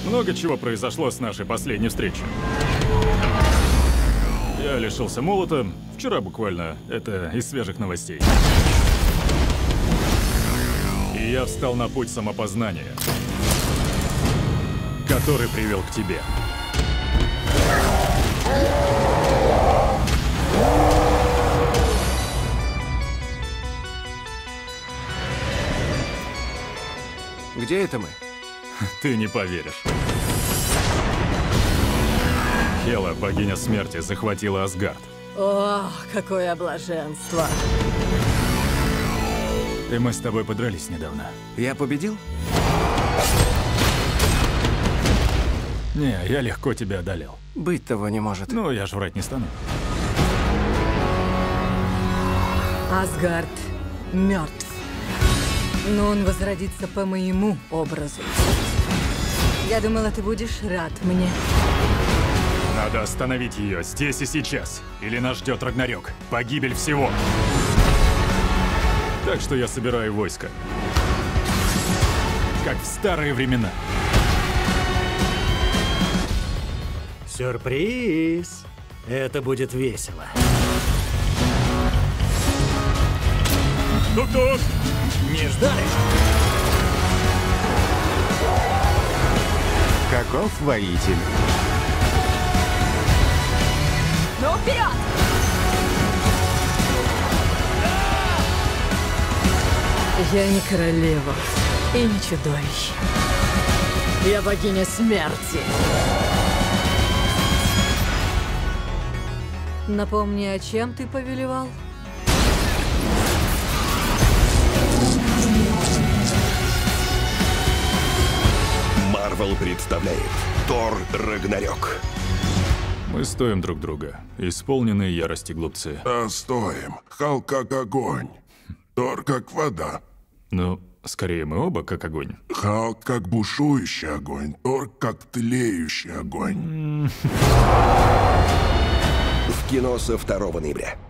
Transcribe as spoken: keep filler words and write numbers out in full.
Много чего произошло с нашей последней встречи. Я лишился молота. Вчера буквально. Это из свежих новостей. И я встал на путь самопознания, который привел к тебе. Где это мы? Ты не поверишь. Хела, богиня смерти, захватила Асгард. О, какое блаженство. И мы с тобой подрались недавно. Я победил? Не, я легко тебя одолел. Быть того не может. Ну, я ж врать не стану. Асгард мертв. Но он возродится по моему образу. Я думала, ты будешь рад мне. Надо остановить ее здесь и сейчас. Или нас ждет Рагнарёк. Погибель всего. Так что я собираю войско. Как в старые времена. Сюрприз! Это будет весело. Тук-тук! Не ждали? Каков воитель? Ну, вперед! Я не королева и не чудовище. Я богиня смерти. Напомни, о чем ты повелевал? Марвел представляет Тор Рагнарёк. Мы стоим друг друга. Исполненные ярости глупцы. А стоим. Халк как огонь. Тор как вода. Ну, скорее мы оба как огонь. Халк как бушующий огонь. Тор как тлеющий огонь. В кино со второго ноября.